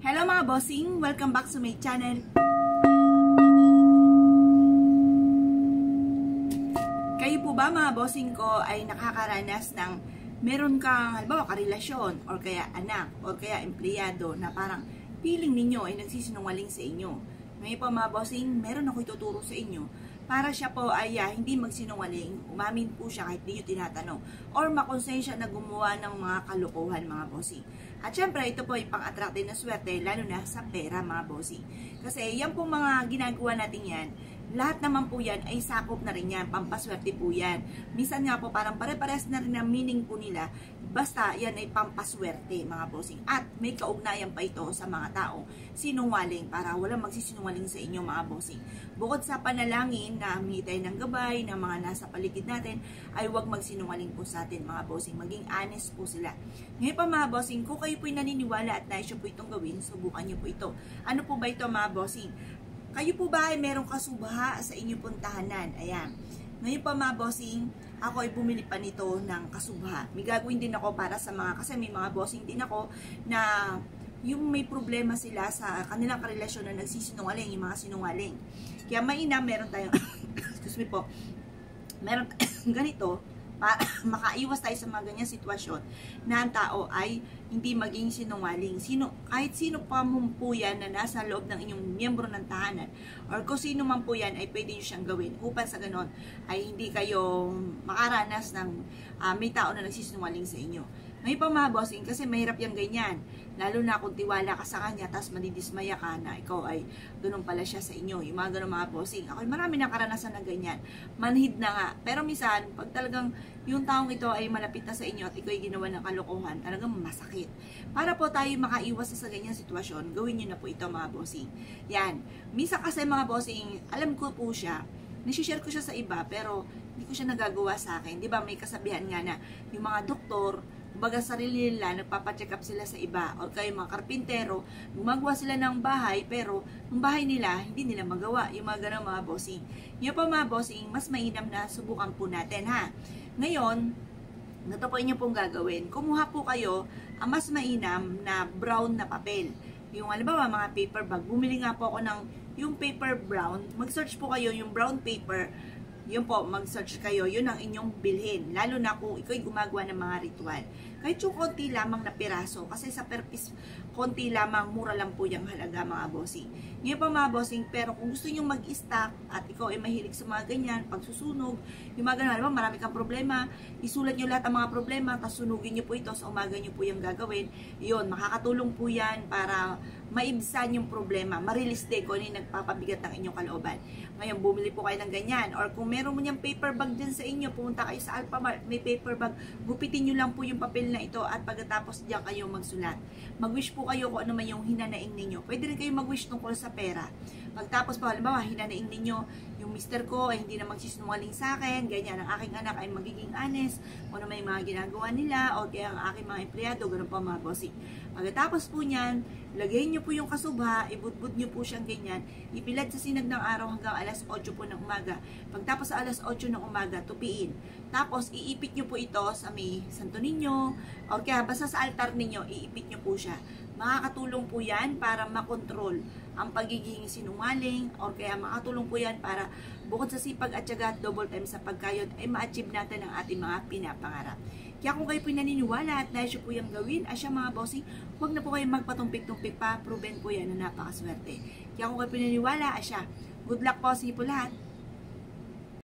Hello mga bossing! Welcome back sa my channel. Kayo po ba mga bossing ko ay nakakaranas ng meron kang halimbawa karelasyon or kaya anak or kaya empleyado na parang feeling ninyo ay nagsisinungaling sa inyo? Ngayon po mga bossing, meron ako ituturo sa inyo para siya po ay hindi magsinungaling, umamin po siya kahit di nyo tinatanong, or makonsensya na gumawa ng mga kalokohan mga bossing. At syempre, ito po ay pang-attract din na swerte, lalo na sa pera mga bossing. Kasi yan po mga ginagawa natin yan, lahat naman po yan ay sakop na rin yan, pampaswerte po yan. Minsan nga po parang pare-pares na rin ang meaning po nila, basta yan ay pampaswerte mga bossing. At may kaugnayan pa ito sa mga taong sinungaling para walang magsisinungaling sa inyo mga bossing. Bukod sa panalangin na humingi tayo ng gabay ng mga nasa paligid natin, ay huwag magsinungaling po sa atin mga bossing. Maging honest po sila. Ngayon pa mga bossing, kung kayo po'y naniniwala at nais po itong gawin, subukan nyo po ito. Ano po ba ito mga bossing? Kayo po ba ay merong kasubha sa inyong puntahanan? Ayan. Ngayon pa mga bossing, ako ay bumili pa nito ng kasubha. May gagawin din ako para sa mga, kasi may mga bossing din ako na yung may problema sila sa kanilang karelasyon na nagsisinungaling, yung mga sinungaling. Kaya mainam, meron tayong, excuse me po, meron tayong ganito, para makaiwas tayo sa mga ganyang sitwasyon na ang tao ay hindi maging sinungaling. Kahit sino pa po yan na nasa loob ng inyong miyembro ng tahanan or kung sino man po yan ay pwede nyo siyang gawin upang sa ganon ay hindi kayo makaranas ng may tao na nagsisinungaling sa inyo. Ngayon pa mga bossing, kasi mahirap yung ganyan. Lalo na kung tiwala ka sa kanya, tapos madidismaya ka na ikaw ay ganun pala siya sa inyo. Yung mga ganun mga bossing. Ako marami na karanasan na ganyan. Manhid na nga. Pero minsan, pag talagang yung taong ito ay malapit na sa inyo at ikaw ay ginawa ng kalokohan, talagang masakit. Para po tayo makaiwas sa ganyang sitwasyon, gawin nyo na po ito mga bossing. Yan. Minsan kasi mga bossing, alam ko po siya, nasi-share ko siya sa iba, pero hindi ko siya nagagawa sa akin. Di ba may kasabihan nga na yung mga doktor, baga sarili nila, nagpapacheck up sila sa iba o kayo mga karpintero, gumagawa sila ng bahay pero yung bahay nila, hindi nila magawa yung mga ganang mga bossing. Yung pa mga bossing, mas mainam na subukan po natin ha. Ngayon, ito po inyo pong gagawin. Kumuha po kayo ang mas mainam na brown na papel. Yung halimbawa mga paper bag, bumili nga po ako ng yung paper brown, mag-search po kayo yung brown paper. Yun po, mag-search kayo, yun ang inyong bilhin. Lalo na kung ikaw'y gumagawa ng mga ritual. Kahit yung konti lamang na piraso, kasi sa per piece, konti lamang, mura lang po yung halaga mga bossing. Ngayon pa mga bossing, pero kung gusto nyo mag-stock at ikaw ay mahilig sa mga ganyan, pagsusunog, yung mga ganyan, marami kang problema, isulat nyo lahat ang mga problema, tapos sunugin nyo po ito, sa umaga nyo po yung gagawin. Yun, makakatulong po yan para maibsan yung problema, ma-release din kung ano yung nagpapabigat ng inyong kalooban. Ngayon, bumili po kayo ng ganyan, or kung meron mo niyang paper bag dyan sa inyo, pumunta kayo sa Alphamart, may paper bag, gupitin nyo lang po yung papel na ito at pagkatapos diyan kayo magsulat. Mag-wish po kayo kung ano man yung hinanaing ninyo. Pwede rin kayo mag-wish tungkol sa pera. Pagtapos po, halimbawa, hinanaing ninyo, yung mister ko ay hindi na magsisinungaling sa akin, ganyan, ang aking anak ay magiging honest, kung ano may mga ginagawa nila, o kaya ang aking mga empleyado, ganun po mga bossing. Pagkatapos po niyan, lagay nyo po yung kasubha, ibudbud nyo po siyang ganyan, ipilad sa sinag ng araw hanggang alas 8 po ng umaga. Pagtapos sa alas 8 ng umaga, tupiin. Tapos, iipit nyo po ito sa may santo ninyo, o kaya basta sa altar ninyo, iipit nyo po siya. Makakatulong po yan para makontrol ang pagiging sinungaling, o kaya makatulong po yan para bukod sa sipag at tiyaga at double time sa pagkayod, ay ma-achieve natin ang ating mga pinapangarap. Kaya kung kayo po naniniwala at nais po yung gawin, asya mga bossing, huwag na po kayo magpatumpik-tumpik pa, proven po yan na napakaswerte. Kaya kung kayo po naniniwala, asya, good luck po sa inyo po lahat.